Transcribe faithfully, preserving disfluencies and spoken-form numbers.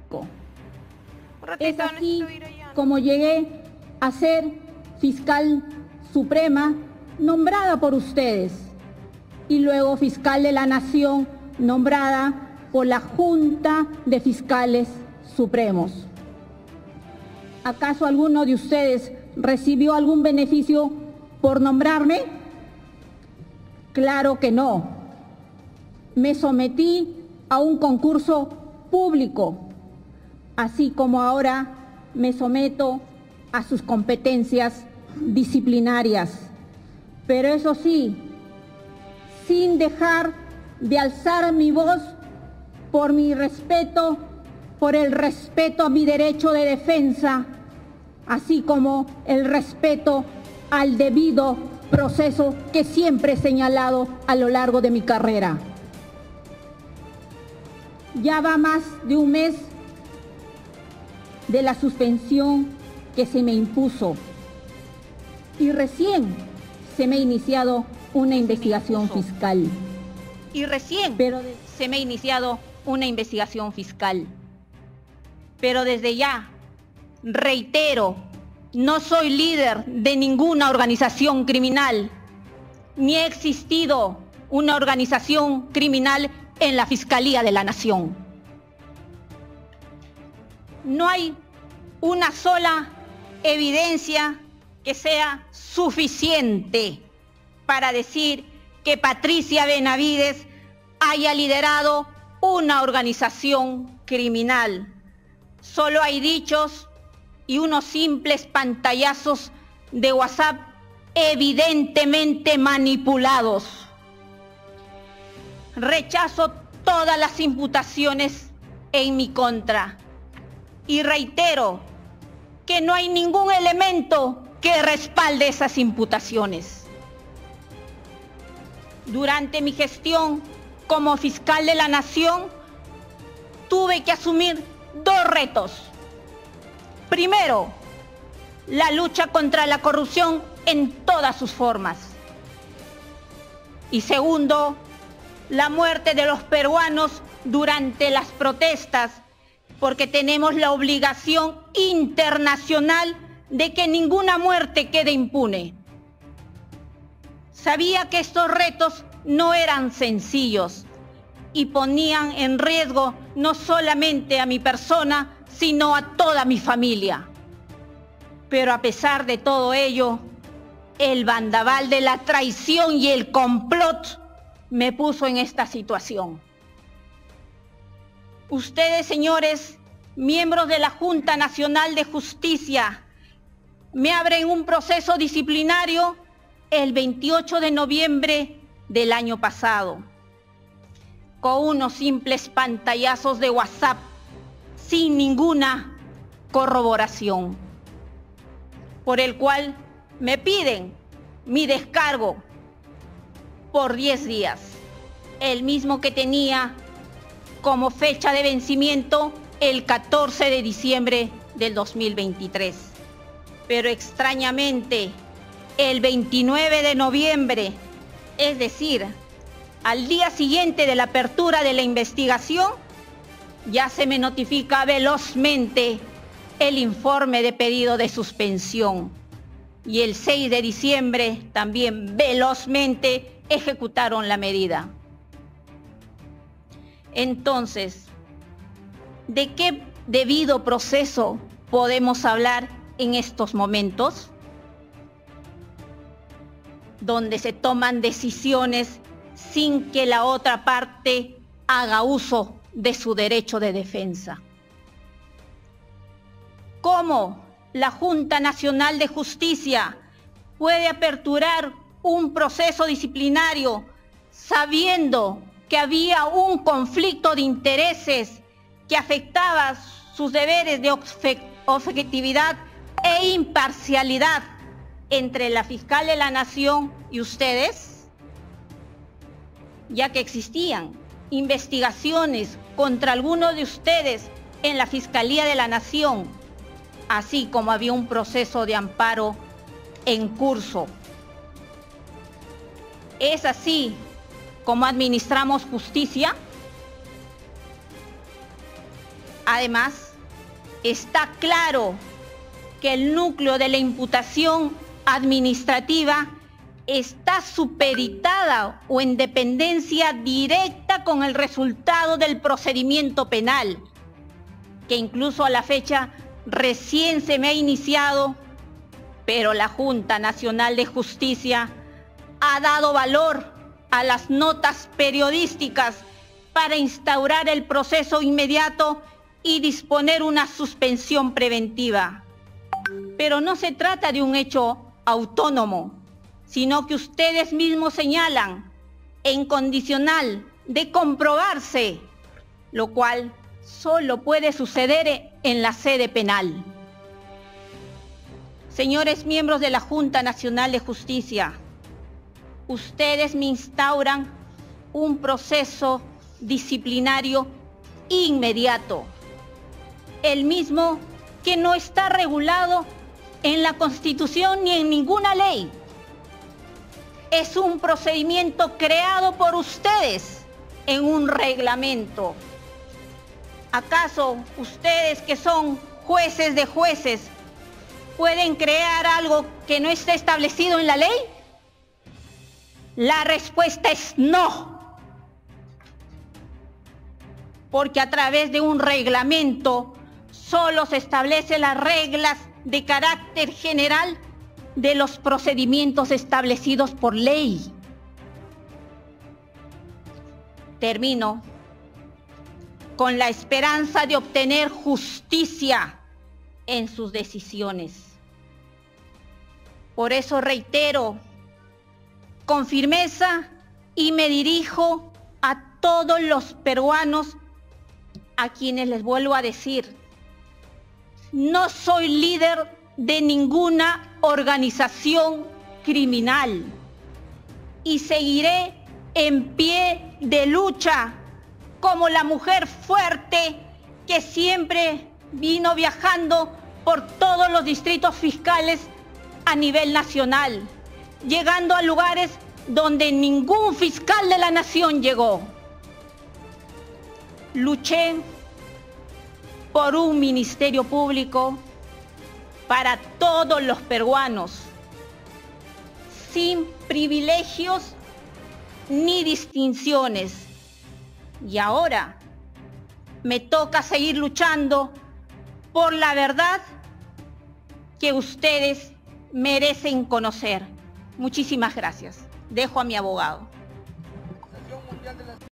Es así como llegué a ser fiscal suprema nombrada por ustedes y luego fiscal de la Nación nombrada por la Junta de Fiscales Supremos. ¿Acaso alguno de ustedes recibió algún beneficio por nombrarme? Claro que no. Me sometí a un concurso público, así como ahora me someto a sus competencias disciplinarias. Pero eso sí, sin dejar de alzar mi voz por mi respeto, por el respeto a mi derecho de defensa, así como el respeto al debido proceso que siempre he señalado a lo largo de mi carrera. Ya va más de un mes de la suspensión que se me impuso y recién se me ha iniciado una investigación fiscal. Y recién Pero de... se me ha iniciado una investigación fiscal. Pero desde ya, reitero, no soy líder de ninguna organización criminal, ni ha existido una organización criminal en la Fiscalía de la Nación. No hay una sola evidencia que sea suficiente para decir que Patricia Benavides haya liderado una organización criminal. Solo hay dichos y unos simples pantallazos de WhatsApp evidentemente manipulados. Rechazo todas las imputaciones en mi contra y reitero que no hay ningún elemento que respalde esas imputaciones. Durante mi gestión como fiscal de la Nación, tuve que asumir dos retos. Primero, la lucha contra la corrupción en todas sus formas. Y segundo, la muerte de los peruanos durante las protestas, porque tenemos la obligación internacional de que ninguna muerte quede impune. Sabía que estos retos no eran sencillos y ponían en riesgo no solamente a mi persona, sino a toda mi familia. Pero a pesar de todo ello, el bandaval de la traición y el complot me puso en esta situación. Ustedes, señores, miembros de la Junta Nacional de Justicia, me abren un proceso disciplinario el veintiocho de noviembre del año pasado, con unos simples pantallazos de WhatsApp, sin ninguna corroboración, por el cual me piden mi descargo por diez días, el mismo que tenía como fecha de vencimiento el catorce de diciembre del dos mil veintitrés. Pero extrañamente, el veintinueve de noviembre, es decir, al día siguiente de la apertura de la investigación, ya se me notifica velozmente el informe de pedido de suspensión. Y el seis de diciembre también velozmente ejecutaron la medida. Entonces, ¿de qué debido proceso podemos hablar en estos momentos? Donde se toman decisiones sin que la otra parte haga uso de su derecho de defensa. ¿Cómo la Junta Nacional de Justicia puede aperturar un proceso disciplinario sabiendo que había un conflicto de intereses que afectaba sus deberes de objetividad e imparcialidad entre la fiscal de la Nación y ustedes? Ya que existían investigaciones contra algunos de ustedes en la Fiscalía de la Nación, así como había un proceso de amparo en curso. ¿Es así como administramos justicia? Además, está claro que el núcleo de la imputación administrativa está supeditada o en dependencia directa con el resultado del procedimiento penal, que incluso a la fecha recién se me ha iniciado, pero la Junta Nacional de Justicia ha dado valor a las notas periodísticas para instaurar el proceso inmediato y disponer una suspensión preventiva. Pero no se trata de un hecho autónomo, sino que ustedes mismos señalan en condicional de comprobarse, lo cual solo puede suceder en la sede penal. Señores miembros de la Junta Nacional de Justicia, ustedes me instauran un proceso disciplinario inmediato, el mismo que no está regulado en la Constitución ni en ninguna ley. Es un procedimiento creado por ustedes en un reglamento. ¿Acaso ustedes, que son jueces de jueces, pueden crear algo que no esté establecido en la ley? La respuesta es no. Porque a través de un reglamento solo se establecen las reglas de carácter general de los procedimientos establecidos por ley. Termino con la esperanza de obtener justicia en sus decisiones. Por eso reitero con firmeza y me dirijo a todos los peruanos, a quienes les vuelvo a decir: no soy líder de ninguna organización criminal y seguiré en pie de lucha como la mujer fuerte que siempre vino viajando por todos los distritos fiscales a nivel nacional, llegando a lugares donde ningún fiscal de la nación llegó. Luché por un ministerio público para todos los peruanos, sin privilegios ni distinciones. Y ahora me toca seguir luchando por la verdad que ustedes merecen conocer. Muchísimas gracias. Dejo a mi abogado.